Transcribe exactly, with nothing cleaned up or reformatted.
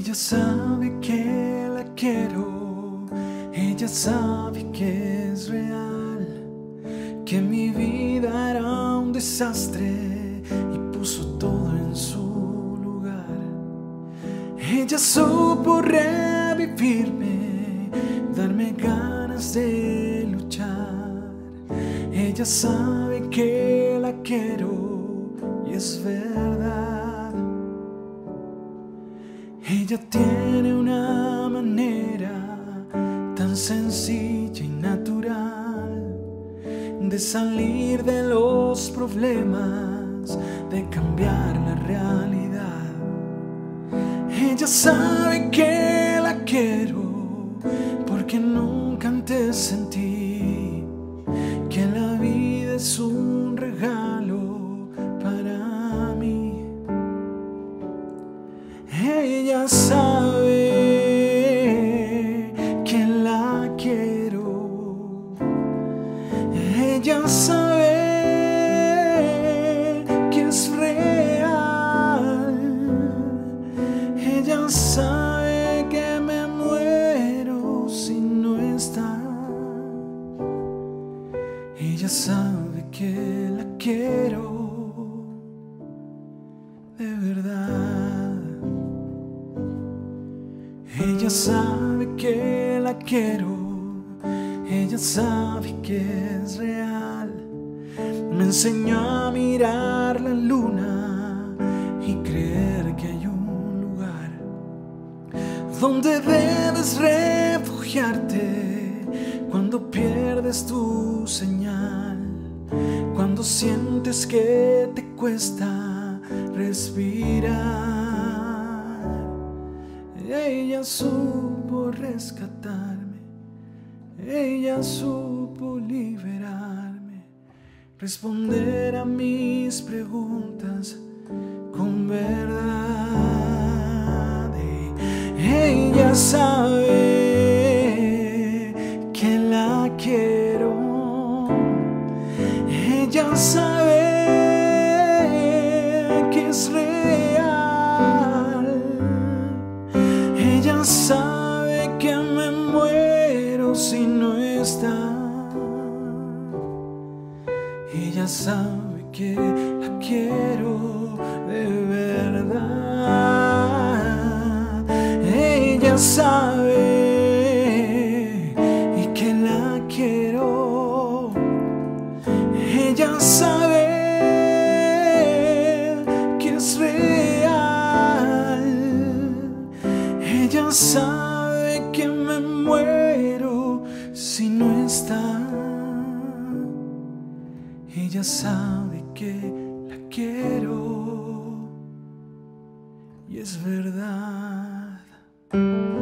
Ella sabe que la quiero, ella sabe que es real, que mi vida era un desastre y puso todo en su lugar. Ella supo revivirme, darme ganas de luchar. Ella sabe que la quiero y es verdad. Ella tiene una manera tan sencilla y natural de salir de los problemas, de cambiar la realidad. Ella sabe que la quiero porque nunca antes sentí que la vida es un regalo para mí. Ella sabe que la quiero. Ella sabe que es real. Ella sabe que me muero si no está. Ella sabe que la quiero de verdad. Ella sabe que la quiero, ella sabe que es real. Me enseñó a mirar la luna y creer que hay un lugar donde debes refugiarte cuando pierdes tu señal, cuando sientes que te cuesta respirar. Ella supo rescatarme, ella supo liberarme, responder a mis preguntas con verdad. Ella sabe que la quiero, ella sabe que es real, ella sabe que me muero si no está. Ella sabe que la quiero de verdad. Ella sabe y que la quiero. Ella sabe que es real. Ella sabe que me muero si no está. Ella sabe que la quiero y es verdad.